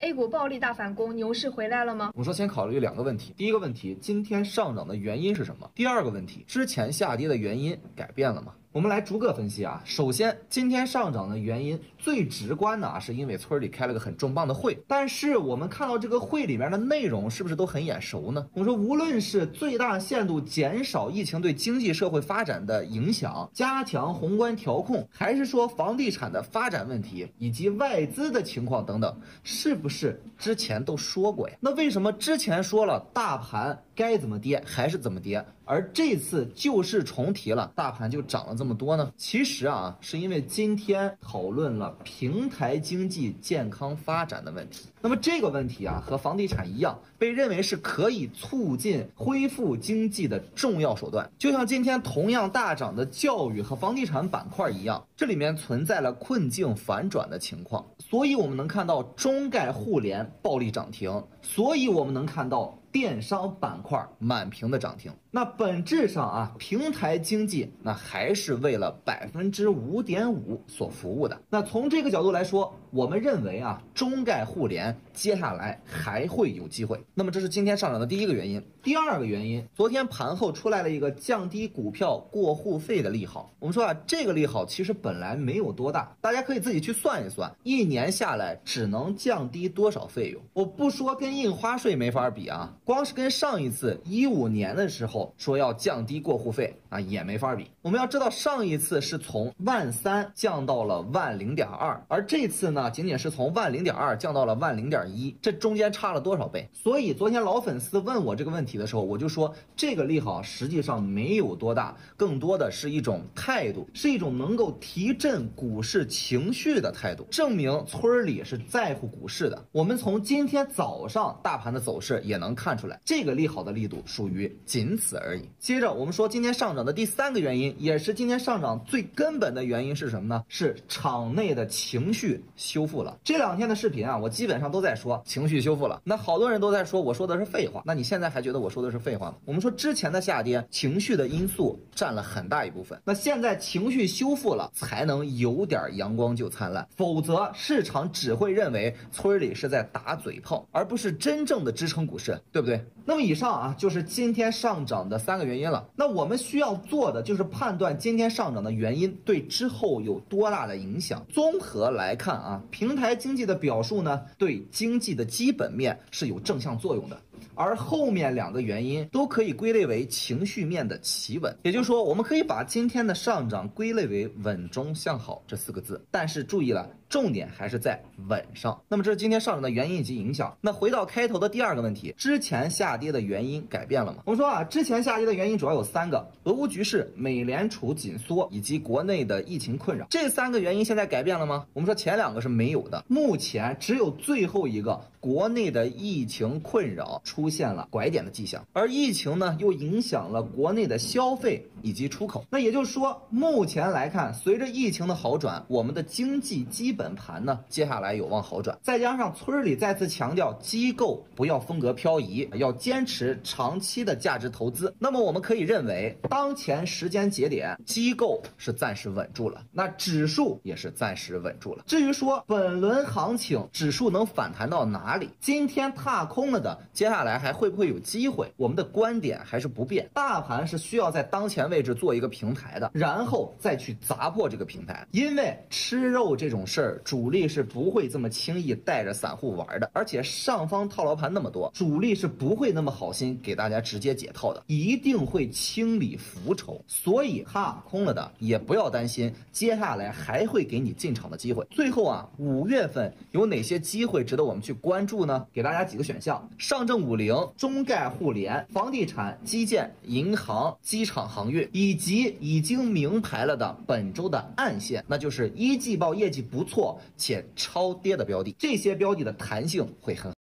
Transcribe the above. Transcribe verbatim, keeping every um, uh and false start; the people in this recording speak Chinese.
A 股暴力大反攻，牛市回来了吗？ 我们说先考虑两个问题，第一个问题，今天上涨的原因是什么？第二个问题，之前下跌的原因改变了吗？我们来逐个分析啊。首先，今天上涨的原因最直观的啊，是因为村里开了个很重磅的会。但是我们看到这个会里面的内容是不是都很眼熟呢？我们说，无论是最大限度减少疫情对经济社会发展的影响，加强宏观调控，还是说房地产的发展问题以及外资的情况等等，是不是之前都说过呀？那为什么之前说了大盘该怎么跌还是怎么跌，而这次旧事重提了，大盘就涨了这么多呢？其实啊，是因为今天讨论了平台经济健康发展的问题。那么这个问题啊，和房地产一样，被认为是可以促进恢复经济的重要手段。就像今天同样大涨的教育和房地产板块一样，这里面存在了困境反转的情况，所以我们能看到中概互联暴力涨停，所以我们能看到电商板块满屏的涨停。那本质上啊，平台经济那还是为了百分之五点五所服务的。那从这个角度来说，我们认为啊，中概互联接下来还会有机会。那么这是今天上涨的第一个原因。第二个原因，昨天盘后出来了一个降低股票过户费的利好。我们说啊，这个利好其实本来没有多大，大家可以自己去算一算，一年下来只能降低多少费用。我不说跟印花税没法比啊，光是跟上一次一五年的时候说要降低过户费啊，也没法比。我们要知道，上一次是从万三降到了万零点二，而这次呢，仅仅是从万零点二降到了万零点一，这中间差了多少倍？所以昨天老粉丝问我这个问题的时候，我就说这个利好实际上没有多大，更多的是一种态度，是一种能够提振股市情绪的态度，证明村里是在乎股市的。我们从今天早上大盘的走势也能看出来，这个利好的力度属于仅此而已。接着我们说今天上涨的第三个原因，也是今天上涨最根本的原因是什么呢？是场内的情绪修复了。这两天的视频啊，我基本上都在说情绪修复了，那好多人都在说我说的是废话，那你现在还觉得我说的是废话吗？我们说之前的下跌，情绪的因素占了很大一部分，那现在情绪修复了，才能有点阳光就灿烂，否则市场只会认为村里是在打嘴炮，而不是真正的支撑股市，对不对？那么以上啊，就是今天上涨的三个原因了。那我们需要做的就是判断今天上涨的原因对之后有多大的影响。综合来看啊，平台经济的表述呢，对经济的基本面是有正向作用的，而后面两个原因都可以归类为情绪面的企稳。也就是说，我们可以把今天的上涨归类为稳中向好这四个字，但是注意了，重点还是在稳上。那么这是今天上涨的原因以及影响。那回到开头的第二个问题，之前下跌的原因改变了吗？我们说啊，之前下跌的原因主要有三个：俄乌局势、美联储紧缩以及国内的疫情困扰。这三个原因现在改变了吗？我们说前两个是没有的，目前只有最后一个，国内的疫情困扰出现了拐点的迹象，而疫情呢又影响了国内的消费以及出口。那也就是说，目前来看，随着疫情的好转，我们的经济基本盘呢接下来有望好转。再加上村里再次强调机构不要风格漂移，要坚持长期的价值投资，那么我们可以认为，当前时间节点机构是暂时稳住了，那指数也是暂时稳住了。至于说本轮行情指数能反弹到哪里，今天踏空了的，接下来还会不会有机会？我们的观点还是不变，大盘是需要在当前位置做一个平台的，然后再去砸破这个平台。因为吃肉这种事儿，主力是不会这么轻易带着散户玩的，而且上方套牢盘那么多，主力是不会那么好心给大家直接解套的，一定会清理浮筹。所以踏空了的也不要担心，接下来还会给你进场的机会。最后啊，五月份有哪些机会值得我们去关注呢？给大家几个选项：上证五零、中概互联、房地产、基建、银行、机场航运，以及已经明牌了的本周的暗线，那就是一季报业绩不错且超跌的标的，这些标的的弹性会很